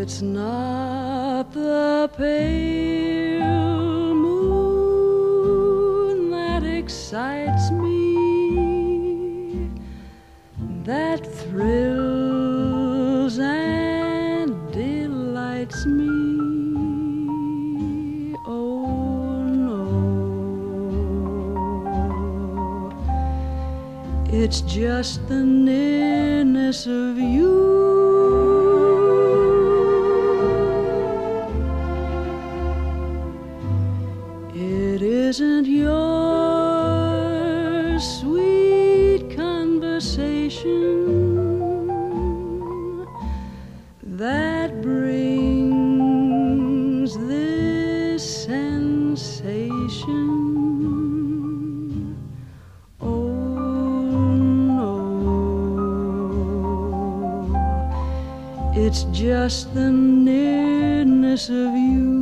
It's not the pale moon that excites me, that thrills and delights me. Oh no, it's just the nearness of you. It isn't your sweet conversation that brings this sensation. Oh no, it's just the nearness of you.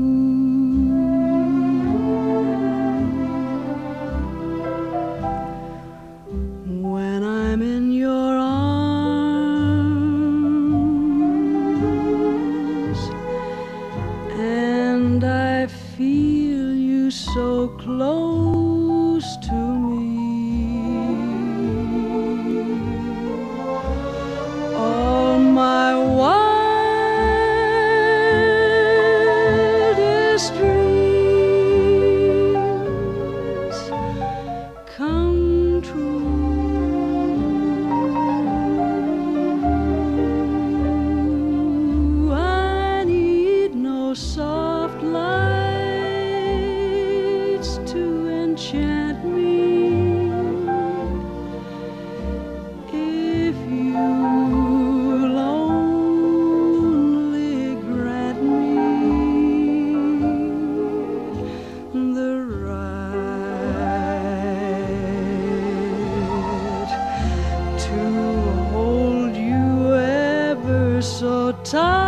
I'm in your arms and I feel you so close to me. All my wildest dreams come true. Soft lights to enchant me. If you'll only grant me the right to hold you ever so tight.